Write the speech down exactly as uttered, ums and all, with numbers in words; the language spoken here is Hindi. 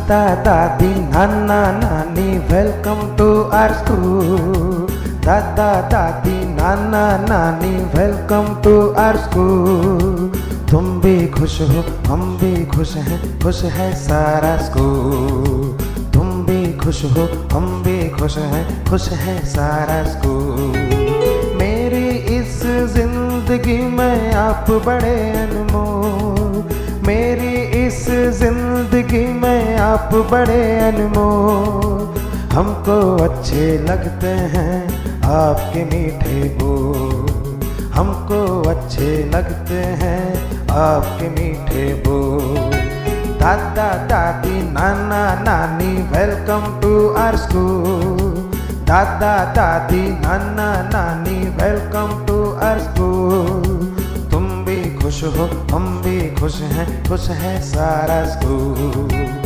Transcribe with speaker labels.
Speaker 1: दादा दादी नाना नानी वेलकम टू आवर स्कूल। दादा दादी नाना नानी वेलकम टू आवर स्कूल। तुम भी खुश हो हम भी खुश हैं, खुश है सारा स्कूल। तुम भी खुश हो हम भी खुश हैं, खुश है सारा स्कूल। मेरी इस जिंदगी में आप बड़े अनमोल, मेरी इस जिंदगी में आप बड़े अनमोल। हमको अच्छे लगते हैं आपके मीठे बोल, हमको अच्छे लगते हैं आपके मीठे बोल। दादा दादी नाना नानी वेलकम टू आवर स्कूल। दादा दादी नाना नानी वेलकम टू आवर स्कूल। तुम भी खुश हो हम भी खुश हैं, खुश है सारा स्कूल।